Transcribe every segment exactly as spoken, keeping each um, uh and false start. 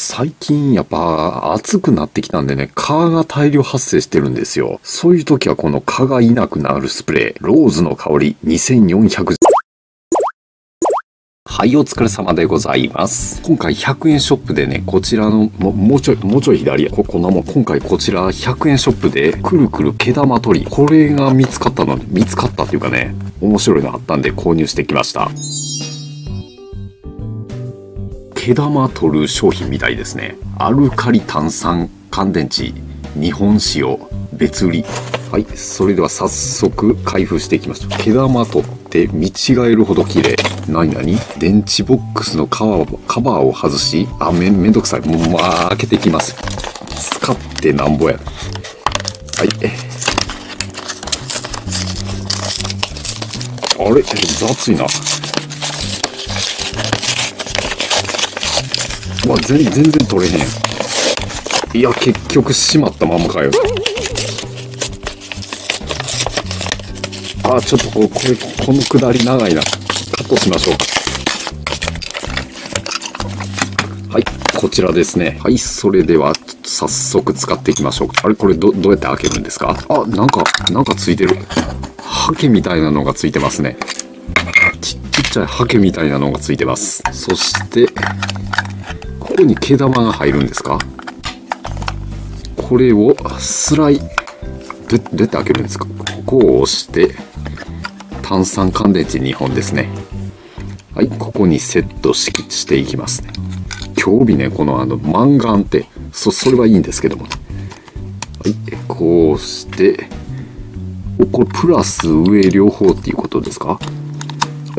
最近やっぱ暑くなってきたんでね、蚊が大量発生してるんですよ。そういう時はこの蚊がいなくなるスプレー、ローズの香りにせんよんひゃく。はい、お疲れ様でございます。今回ひゃくえんショップでね、こちらの、ももうちょい、もうちょい左や。こ、こんなもん。今回こちらひゃくえんショップで、くるくる毛玉取り。これが見つかったの、見つかったっていうかね、面白いのあったんで購入してきました。毛玉取る商品みたいですね。アルカリ炭酸乾電池日本使用別売り。はい、それでは早速開封していきましょう。毛玉取って見違えるほど綺麗。なになに電池ボックスのカバーカバーを外し、あ、めめんどくさい。もう、まあ、開けていきます。使ってなんぼや。はい。あれ雑いな。うわ、全然取れへん。いや、結局閉まったままかよ。あ、ちょっとこれ、これ、このくだり長いな。カットしましょうか。はい、こちらですね。はい、それでは、早速使っていきましょう。あれ、これど、どうやって開けるんですか？あ、なんか、なんかついてる。ハケみたいなのがついてますね。ち、ちっちゃいハケみたいなのがついてます。そして、ここに毛玉が入るんですか？これをスライ、ど、どうやって開けるんですか？ここを押して、炭酸乾電池にほんですね。はい、ここにセット し, していきますね。今日日ね、このあの、マンガンって、そ、それはいいんですけどもね。はい、こうして、お、これプラス上両方っていうことですか？はい、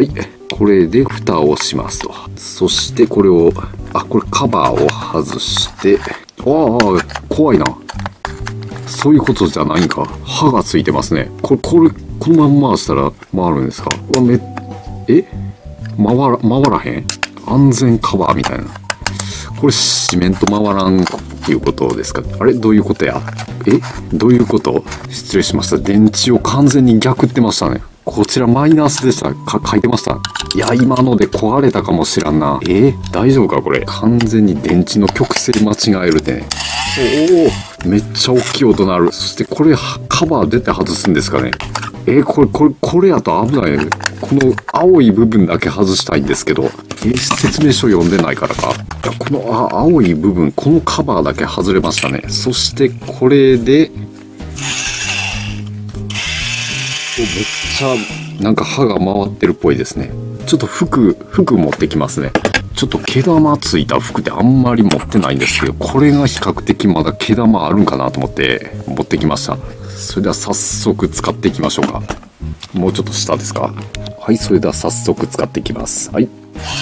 これで蓋をしますと。そしてこれを、あ、これカバーを外して、ああ、怖いな。そういうことじゃないんか。刃がついてますね。これ、これ、このまま回したら回るんですか？うわ、め、え回ら、回らへん？安全カバーみたいな。これ、シメント回らんっていうことですか？あれどういうことや？えどういうこと？失礼しました。電池を完全に逆ってましたね。こちらマイナスでした。か、書いてました。いや、今ので壊れたかもしらんな。えー、大丈夫かこれ。完全に電池の極性間違えるってね。おお、めっちゃ大きい音鳴る。そしてこれ、カバー出て外すんですかね。えー、これ、これ、これやと危ないね。この青い部分だけ外したいんですけど、えー、説明書読んでないからか。いや、このあ青い部分、このカバーだけ外れましたね。そしてこれで、めっちゃなんか刃が回ってるっぽいですね。ちょっと服、服持ってきますね。ちょっと毛玉ついた服ってあんまり持ってないんですけど、これが比較的まだ毛玉あるんかなと思って持ってきました。それでは早速使っていきましょうか。もうちょっと下ですか？はい、それでは早速使っていきます。はい。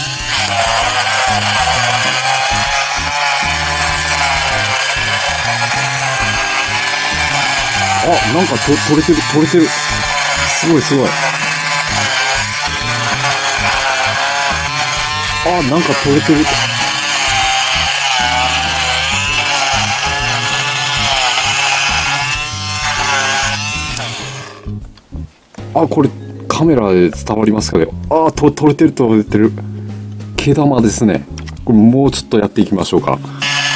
あ、なんかと取れてる、取れてる。すごいすごい。あ、なんか取れてる。あ、これカメラで伝わりますかね。あ、と取れてる取れてる。毛玉ですね。これもうちょっとやっていきましょうか。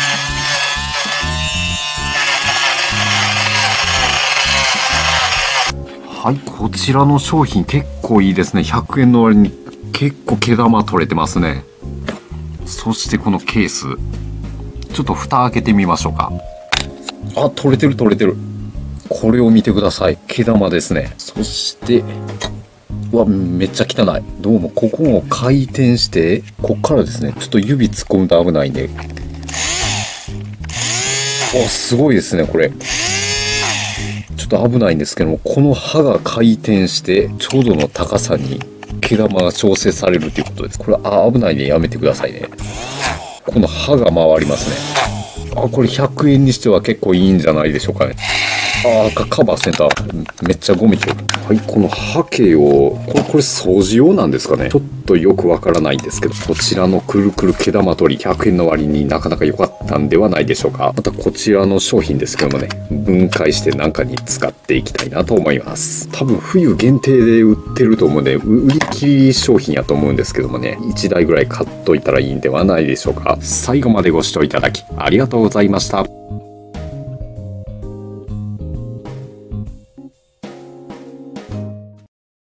はい、こちらの商品結構いいですね。ひゃくえんの割に結構毛玉取れてますね。そしてこのケース、ちょっと蓋開けてみましょうか。あ、取れてる取れてる。これを見てください。毛玉ですね。そして、うわ、めっちゃ汚い。どうもここを回転して、こっからですね、ちょっと指突っ込むと危ないんで。お、すごいですね、これ。ちょっと危ないんですけども、この刃が回転してちょうどの高さに毛玉が調整されるということです。これ、あ、危ないんでやめてくださいね。この刃が回りますね。あ、これひゃくえんにしては結構いいんじゃないでしょうかね。 ああ、カカバーセンター、めっちゃゴミと。はい、このハケを、これ、これ掃除用なんですかね。ちょっとよくわからないんですけど、こちらのくるくる毛玉取り、ひゃくえんの割になかなか良かったんではないでしょうか。またこちらの商品ですけどもね、分解してなんかに使っていきたいなと思います。多分冬限定で売ってると思うんで、売り切り商品やと思うんですけどもね、いちだいぐらい買っといたらいいんではないでしょうか。最後までご視聴いただき、ありがとうございました。